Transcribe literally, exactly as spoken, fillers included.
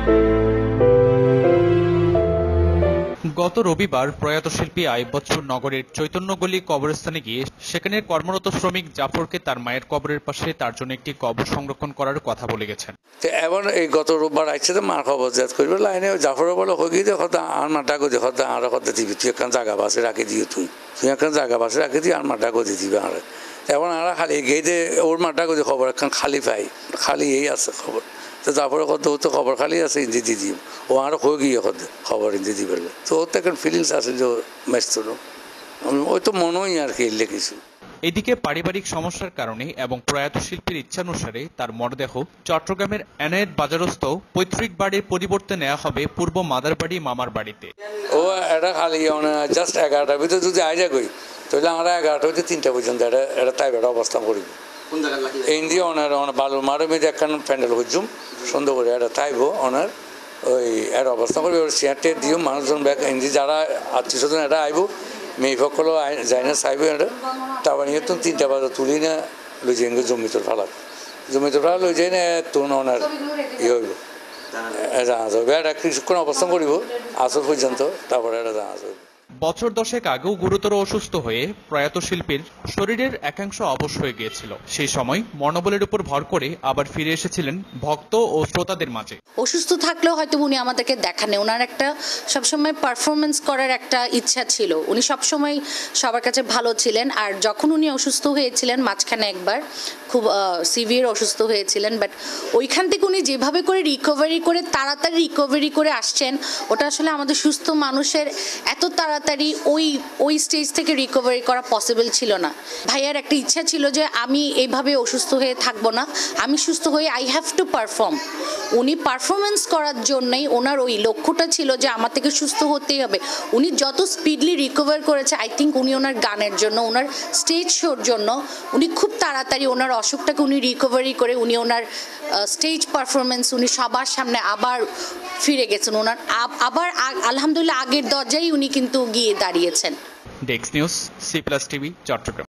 গত রবিবার প্রয়াত শিল্পী আইয়ুব বচ্চন নগরের চৈতন্যগলি কবরস্থানে গিয়ে সেখানে কর্মরত শ্রমিক জাফরকে তার মায়ের কবরের পাশে তার জন্য একটি কবর সংরক্ষণ করার কথা বলে গেছেন। এবার এই গত রোববার আইছে তো মার খবর জাত করবে লাইনে জাফর বলে হয়ে গিয়ে হতা আর মা ডাকো দিয়ে হতা আর হতে দিবি তুই একখান জায়গা বাসে রাখি দিও তুই তুই একখান জায়গা বাসে রাখি দিই আর মা ডাকো দিয়ে দিবে আর এখন আর খালি গেইতে ওর মা ডাকো দিয়ে খবর একখান খালি পাই খালি এই আছে খবর তো জাফরের কথা তো খবর খালি আছে ইন্দি দিয়ে দিব ও আরো হয়ে গিয়ে হতে খবর ইন্দি দিবে তো ওর তো এখন ফিলিংস আছে যে ম্যাচ ওই তো মনেই আর কি এলে কিছু। এদিকে পারিবারিক সমস্যার কারণে এবং প্রয়াত শিল্পীর ইচ্ছানুসারে তার মরদেহ চট্টগ্রামের এনায়েত বাজারস্থ পৈতৃক বাড়ির পরিবর্তে নেওয়া হবে পূর্ব মাদারবাড়ি মামার বাড়িতে। ও এটা খালি জাস্ট এগারোটার ভিতরে যদি আইজা কই তাহলে আমরা এগারোটা হইতে তিনটা পর্যন্ত এটা এটা তাই বেড়া অবস্থান করিব এই দিয়ে ওনার বালুর মারের মধ্যে একখান প্যান্ডেল হইজুম সুন্দর করে এটা তাইব ওনার ওই এটা অবস্থান করবে ওর চেয়ারটে দিও মানুষজন ব্যাগ ইন্দি যারা আত্মীয় স্বজন এটা আইব মেয়ে পক্ষলো যায় না চাইব এটা তারপর নিয়ে তুমি তিনটা বাজার তুলি না লই যাই জমিতর ফালাত জমিতর ফালা লই যাই না তোর ওনার ই হইব জাহাজ হবে এটা কিছুক্ষণ অবস্থান করিব আসর পর্যন্ত তারপরে এটা জাহাজ হইব। বছর দশেক আগেও গুরুতর অসুস্থ হয়ে প্রয়াত শিল্পীর শরীরের একাংশ অবশ হয়ে গিয়েছিল। সেই সময় মনোবলের উপর ভর করে আবার ফিরে এসেছিলেন ভক্ত ও শ্রোতাদের মাঝে। অসুস্থ থাকলেও হয়তো উনি আমাদেরকে দেখানে ওনার একটা সবসময় পারফরমেন্স করার একটা ইচ্ছা ছিল। উনি সবসময় সবার কাছে ভালো ছিলেন। আর যখন উনি অসুস্থ হয়েছিলেন মাঝখানে একবার খুব সিভিয়ার অসুস্থ হয়েছিলেন, বাট ওইখান থেকে উনি যেভাবে করে রিকভারি করে তাড়াতাড়ি রিকভারি করে আসছেন ওটা আসলে আমাদের সুস্থ মানুষের এত তাড়াতাড়ি ওই ওই স্টেজ থেকে রিকভারি করা পসিবল ছিল না। ভাইয়ার একটা ইচ্ছা ছিল যে আমি এইভাবে অসুস্থ হয়ে থাকবো না, আমি সুস্থ হয়ে আই হ্যাভ টু পারফর্ম। উনি পারফরমেন্স করার জন্যই ওনার ওই লক্ষ্যটা ছিল যে আমার থেকে সুস্থ হতেই হবে। উনি যত স্পিডলি রিকভার করেছে আই থিঙ্ক উনি ওনার গানের জন্য ওনার স্টেজ শোর জন্য উনি খুব তাড়াতাড়ি ওনার অসুখটাকে উনি রিকভারি করে উনি ওনার স্টেজ পারফরমেন্স উনি সবার সামনে আবার ফিরে গেছেন। ওনার আবার আলহামদুলিল্লাহ আগের দরজায় উনি কিন্তু গিয়ে দাঁড়িয়েছেন। Desk news, C plus TV, Chittagong.